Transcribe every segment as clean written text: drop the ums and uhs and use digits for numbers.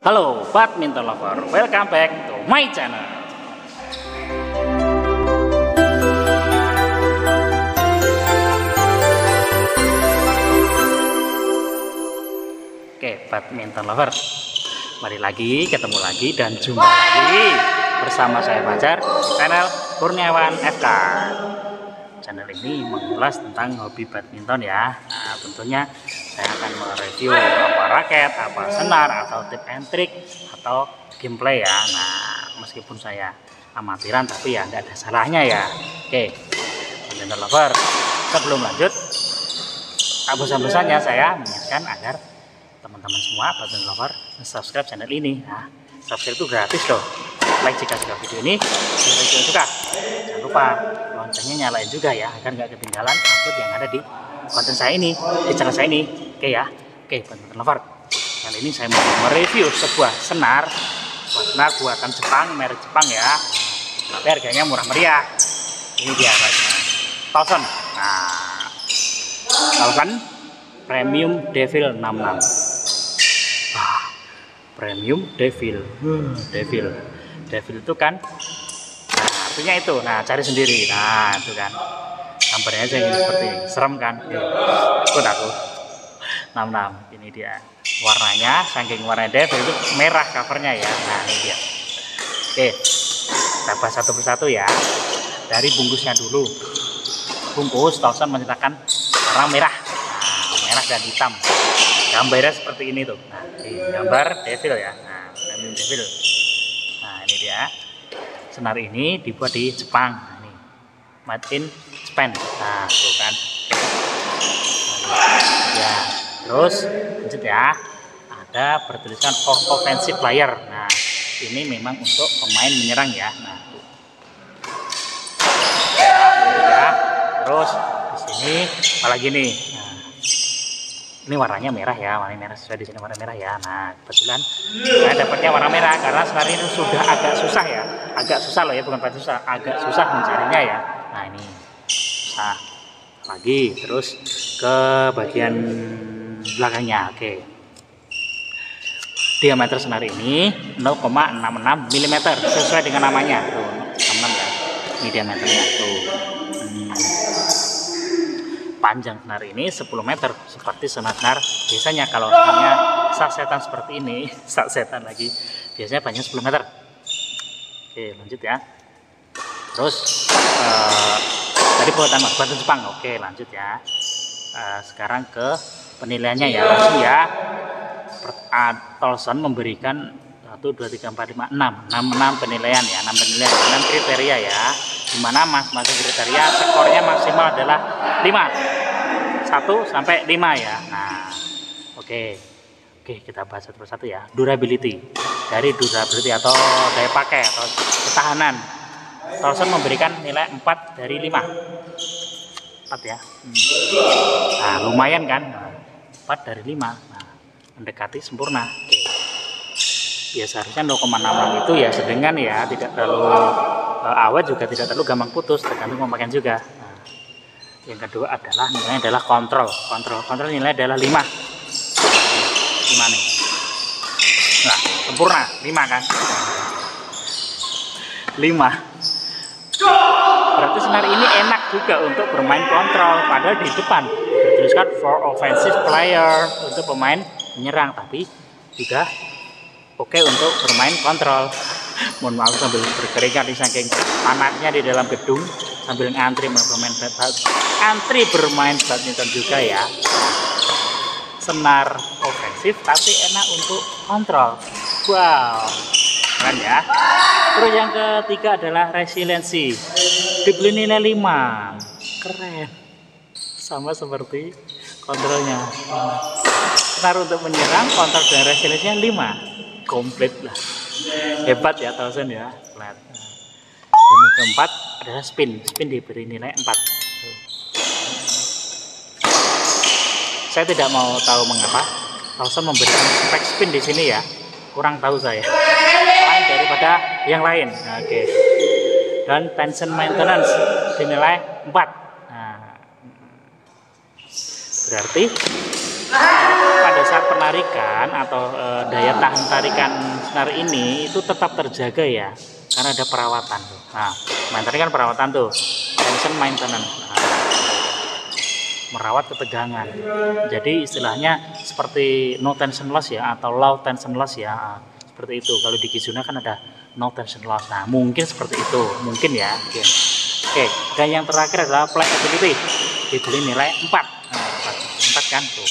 Halo badminton lover, welcome back to my channel. Oke, badminton lover, mari lagi, ketemu lagi dan jumpa lagi bersama saya Fajar di channel Kurniawan FK. Channel ini mengulas tentang hobi badminton ya. Nah, tentunya saya akan mereview apa raket, apa senar, atau tip and trick, atau gameplay ya. Nah, meskipun saya amatiran tapi ya nggak ada salahnya ya. Oke, badminton lover, sebelum lanjut, tak bosan-bosannya saya mengingatkan agar teman-teman semua badminton lover subscribe channel ini. Nah, subscribe itu gratis loh. Like jika suka video ini, jika suka, jangan lupa loncengnya nyalain juga ya, agar nggak ketinggalan upload yang ada di konten saya ini, di channel saya ini. Oke ya, oke badminton lover, kali ini saya mau mereview sebuah senar buatan Jepang, merek Jepang ya, tapi harganya murah meriah. Ini dia harganya Towson. Nah, Towson Premium Devil 66. Premium Devil, Devil itu kan, nah, artinya itu, nah cari sendiri, nah itu kan, gambarnya aja ini seperti ini. Serem kan, ikut aku, 66, ini dia, warnanya, saking warna Devil itu merah covernya ya, nah ini dia. Oke, kita bahas satu persatu ya, dari bungkusnya dulu. Bungkus Towson menceritakan warna merah, nah, merah dan hitam, gambarnya seperti ini tuh, nah ini gambar Devil ya, nah Premium Devil. Nah ini dia, senar ini dibuat di Jepang. Nah, ini made in Japan. Nah tuh kan ya, terus lanjut ya, ada bertuliskan for offensive player. Nah ini memang untuk pemain menyerang ya. Nah tuh ya, lanjut ya, terus di sini apalagi nih, nah, ini warnanya merah ya, warna merah, sesuai di sini warna merah ya. Nah kebetulan saya dapatnya warna merah karena senar ini sudah agak susah ya, agak susah loh ya, bukan paling susah, agak susah mencarinya ya. Nah ini susah lagi, terus ke bagian belakangnya. Oke, diameter senar ini 0,66 mm sesuai dengan namanya tuh, 66 ya, ini diameternya tuh. Panjang senar ini 10 meter seperti senar-senar biasanya. Kalau senarnya sasetan seperti ini, sasetan lagi, biasanya panjang 10 meter. Oke lanjut ya, terus tadi buatan Jepang. Oke lanjut ya, sekarang ke penilaiannya ya, langsung ya. Towson memberikan 1, 2, 3, 4, 5, 6 penilaian ya, 6 penilaian, 6 kriteria ya, dimana masing-masing kriteria skornya maksimal adalah 5, 1 sampai 5 ya. Nah oke, kita bahas satu persatu ya. Durability, dari durability atau daya pakai atau ketahanan, Towson memberikan nilai 4 dari 5. 4 ya. Nah lumayan kan, 4 dari 5, nah, mendekati sempurna. Oke, ya seharusnya 0,66 itu ya sedengan ya, tidak terlalu awet juga tidak terlalu gampang putus, tergantung pemakaian juga. Nah, yang kedua adalah nilainya adalah kontrol nilai adalah 5 nih. Nah sempurna 5 kan, 5 berarti senar ini enak juga untuk bermain kontrol, padahal di depan dituliskan for offensive player, untuk pemain menyerang, tapi juga oke untuk bermain kontrol. Mohon maaf sambil berkeringat di saking panasnya di dalam gedung, sambil antri bermain badminton juga ya. Senar ofensif tapi enak untuk kontrol. Wow, keren ya. Terus yang ketiga adalah resiliensi, dibeli nilai 5, keren, sama seperti kontrolnya. Senar untuk menyerang, kontrol dan resiliensinya 5, komplit lah. Hebat ya Towson ya, flat. Dan yang keempat adalah spin diberi nilai 4. Saya tidak mau tahu mengapa Towson memberikan spek spin di sini ya, kurang tahu saya, lain daripada yang lain. Nah, oke. Dan tension maintenance dinilai 4. Nah, berarti pada saat penarikan atau daya tahan tarikan senar ini itu tetap terjaga ya, karena ada perawatan tuh. Nah, main tadi kan perawatan tuh, tension maintenance. Nah, merawat ketegangan. Jadi istilahnya seperti no tension loss ya, atau low tension loss ya. Nah, seperti itu. Kalau di Kizuna kan ada no tension loss. Nah, mungkin seperti itu, mungkin ya. Oke, dan yang terakhir adalah flexibility. Dibeli nilai 4. Nah, 4 kan tuh.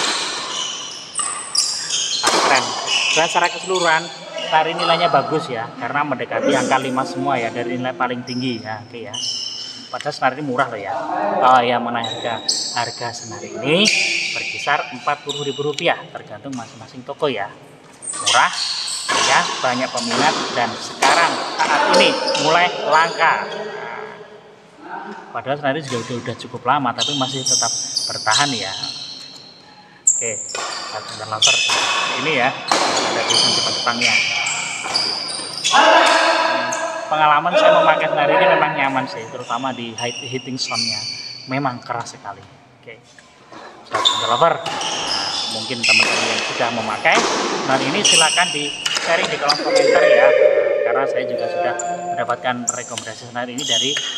Keren. Dan secara keseluruhan tari nilainya bagus ya, karena mendekati angka 5 semua ya, dari nilai paling tinggi ya. Oke ya. Padahal senar ini murah loh ya. Oh ya, mana harga senar ini berkisar Rp40.000, tergantung masing-masing toko ya. Murah ya, banyak peminat, dan sekarang saat ini mulai langka. Padahal senar ini juga udah cukup lama, tapi masih tetap bertahan ya. Oke, kita laser ini ya, ada tulisan Jepang-Jepangnya. Pengalaman saya memakai senar ini memang nyaman sih, terutama di hitting soundnya, memang keras sekali. Oke, sahabat lover, mungkin teman-teman yang sudah memakai senar ini silakan di sharing di kolom komentar ya, karena saya juga sudah mendapatkan rekomendasi senar ini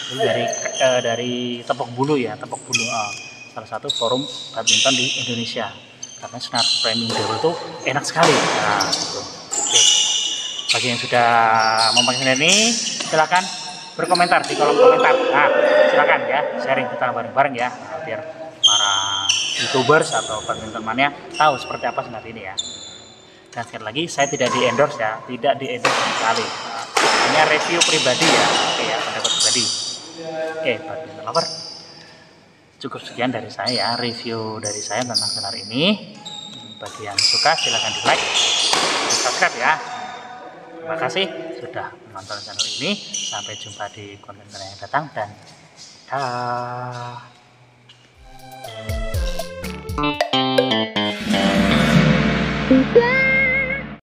dari Tepok Bulu ya, Tepok Bulu, salah satu forum badminton di Indonesia, karena senar premium Dewa itu enak sekali. Nah, gitu. Oke. Bagi yang sudah memakai senar ini, silakan berkomentar di kolom komentar. Nah, silakan ya, sharing kita bareng-bareng ya, biar para youtubers atau badminton mania tahu seperti apa senar ini ya. Dan sekali lagi, saya tidak di endorse ya, tidak di endorse sekali. Hanya review pribadi ya, oke ya, pendapat pribadi. Oke, badminton lover, cukup sekian dari saya ya, review dari saya tentang senar ini. Bagi yang suka silahkan di like, di subscribe ya. Terima kasih sudah menonton channel ini. Sampai jumpa di konten yang datang, dan dah.